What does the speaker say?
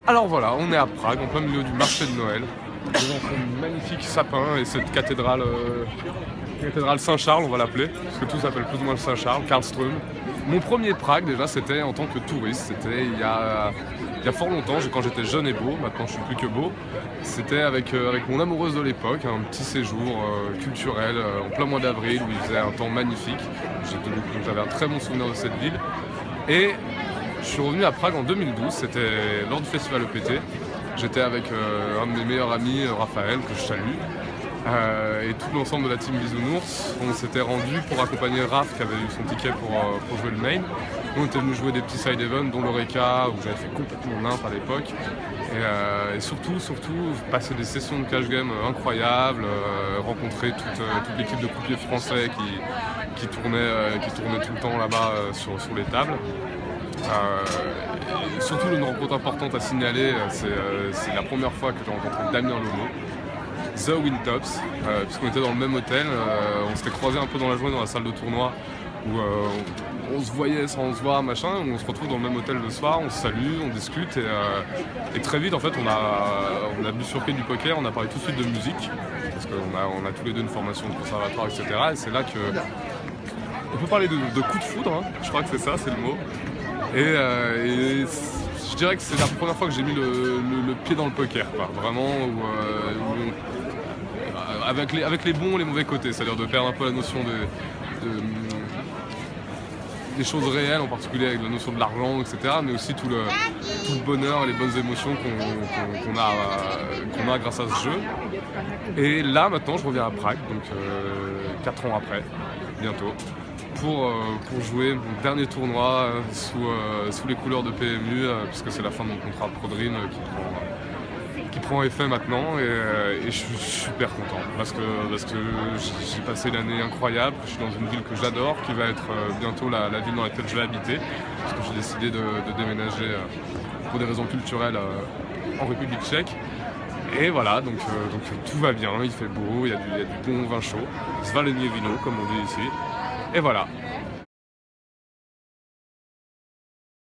Alors voilà, on est à Prague, en plein milieu du marché de Noël, devant ce magnifique sapin et cette cathédrale, cathédrale Saint-Charles, on va l'appeler, parce que tout s'appelle plus ou moins le Saint-Charles, Karlström. Mon premier Prague, déjà, c'était en tant que touriste, c'était il y a fort longtemps, quand j'étais jeune et beau, maintenant je suis plus que beau. C'était avec mon amoureuse de l'époque, un petit séjour culturel en plein mois d'avril où il faisait un temps magnifique. J'avais un très bon souvenir de cette ville. Et je suis revenu à Prague en 2012, c'était lors du festival EPT. J'étais avec un de mes meilleurs amis, Raphaël, que je salue, et tout l'ensemble de la team Bisounours. On s'était rendu pour accompagner Raph qui avait eu son ticket pour jouer le main. On était venu jouer des petits side events dont l'Oreca, où j'avais fait complètement nimp à l'époque. Et surtout, passer des sessions de cash game incroyables, rencontrer toute l'équipe de croupiers français qui tournait tout le temps là-bas sur les tables. Surtout une rencontre importante à signaler, c'est la première fois que j'ai rencontré Damien Lomo, The Windtops, puisqu'on était dans le même hôtel, on s'était croisés un peu dans la journée dans la salle de tournoi où on se voyait sans se voir, machin, on se retrouve dans le même hôtel le soir, on se salue, on discute et très vite en fait on a bu sur pied du poker, on a parlé tout de suite de musique, parce qu'on a tous les deux une formation de conservatoire, etc. Et c'est là que on peut parler de coup de foudre, hein, je crois que c'est ça, c'est le mot. Et je dirais que c'est la première fois que j'ai mis le pied dans le poker, quoi. Vraiment, avec les bons et les mauvais côtés, c'est-à-dire de perdre un peu la notion des choses réelles, en particulier avec la notion de l'argent, etc., mais aussi tout le bonheur et les bonnes émotions qu'on a grâce à ce jeu. Et là, maintenant, je reviens à Prague, donc 4 ans après, bientôt, pour jouer mon dernier tournoi sous les couleurs de PMU, puisque c'est la fin de mon contrat de Prodrine qui prend effet maintenant, et je suis super content parce que j'ai passé une année incroyable, je suis dans une ville que j'adore, qui va être bientôt la ville dans laquelle je vais habiter, parce que j'ai décidé de déménager pour des raisons culturelles en République tchèque. Et voilà, donc tout va bien, il fait beau, il y a du bon vin chaud, Svalenie Vino comme on dit ici, et voilà.